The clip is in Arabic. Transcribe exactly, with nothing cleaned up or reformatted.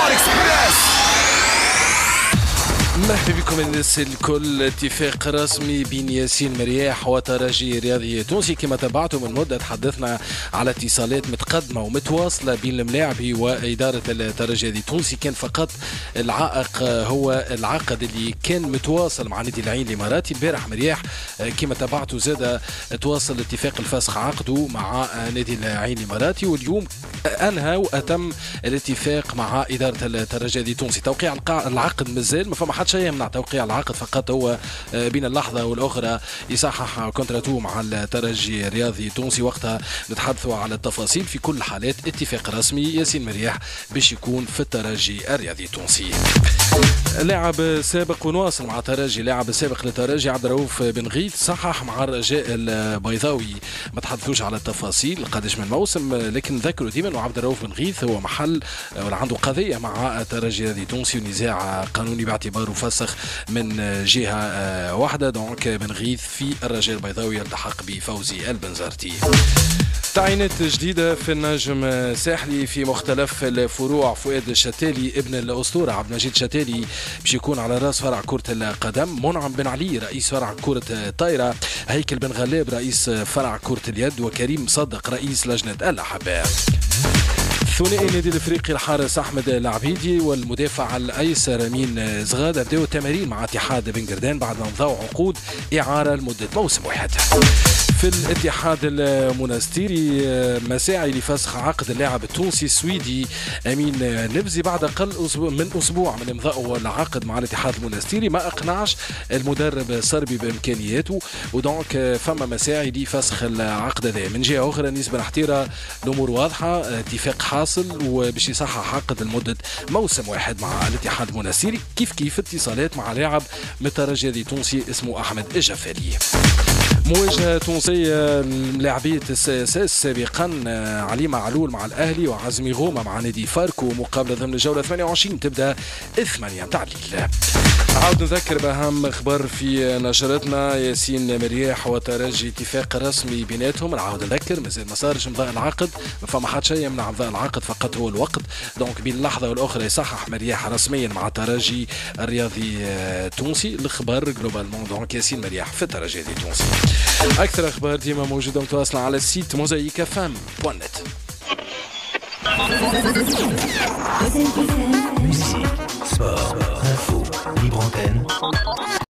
مرحبا بكم الناس الكل. اتفاق رسمي بين ياسين مرياح وترجي رياضي تونسي. كما تابعتم من مدة تحدثنا على اتصالات متقدمة ومتواصلة بين الملاعبي وإدارة الترجي التونسي. كان فقط العائق هو العقد اللي كان متواصل مع نادي العين الإماراتي. البارح مرياح كما تابعتوا زاد تواصل اتفاق الفسخ عقده مع نادي العين الإماراتي، واليوم أنهى وأتم الاتفاق مع إدارة الترجي التونسي. توقيع العقد مازال ما فما حد شيء يمنع توقيع العقد، فقط هو بين اللحظة والأخرى يصحح كونتراتو مع الترجي الرياضي التونسي. وقتها نتحدثوا على التفاصيل. في كل الحالات اتفاق رسمي، ياسين مرياح باش يكون في الترجي الرياضي التونسي. لاعب سابق ونواصل مع الترجي، لاعب سابق للترجي عبد الرؤوف بن غيث صحح مع الرجاء البيضاوي. ما تحدثوش على التفاصيل قداش من موسم، لكن ذكروا ديما انه عبد الرؤوف بن غيث هو محل ولا عنده قضيه مع الترجي الرياضي التونسي ونزاع قانوني باعتباره فسخ من جهه واحده. دونك بن غيث في الرجاء البيضاوي يلتحق بفوزي البنزرتي. تعيينات جديدة في النجم الساحلي في مختلف الفروع. فؤاد الشتالي ابن الأسطورة عبد المجيد الشتالي باش يكون على راس فرع كرة القدم. منعم بن علي رئيس فرع كرة الطايرة. هيكل بن غلاب رئيس فرع كرة اليد. وكريم مصدق رئيس لجنة الأحباء. ثنائي النادي الافريقي الحارس احمد العبيدي والمدافع الايسر امين زغاده بداوا التمارين مع اتحاد بن قردان بعد ما مضوا عقود اعاره لمده موسم واحد. في الاتحاد المنستيري مساعي لفسخ عقد اللاعب التونسي السويدي امين نبزي بعد اقل أسبوع من اسبوع من امضائه العقد مع الاتحاد المنستيري. ما اقنعش المدرب الصربي بامكانياته، ودونك فما مساعي لفسخ العقد هذا. من جهه اخرى نسبه احتيرة الامور واضحه، اتفاق حاصل وباش يصحح عقد لمده موسم واحد مع الاتحاد المنستيري. كيف كيف اتصالات مع لاعب من الترجي التونسي اسمه احمد الجفالي. مواجهة تونسية لاعبية الساساس سابقا علي معلول مع الأهلي وعزمي غومة مع نادي فاركو مقابلة ضمن الجولة ثمانية وعشرين تبدأ ثمانية متاع الليل. عاود نذكر بأهم خبر في نشرتنا. ياسين مرياح وترجي اتفاق رسمي بيناتهم. نعاود نذكر مازال ما صارش امضاء العقد، ما فما حد شيء يمنع امضاء العقد، فقط هو الوقت. دونك بين اللحظة والأخرى يصحح مرياح رسميا مع الترجي الرياضي التونسي. الخبر جلوبالمون دونك ياسين مرياح في الترجي التونسي. أكثر أخبار ديما موجودة متواصلة على السيت موزايك فام بوان نت. Musique, sport, info, libre antenne.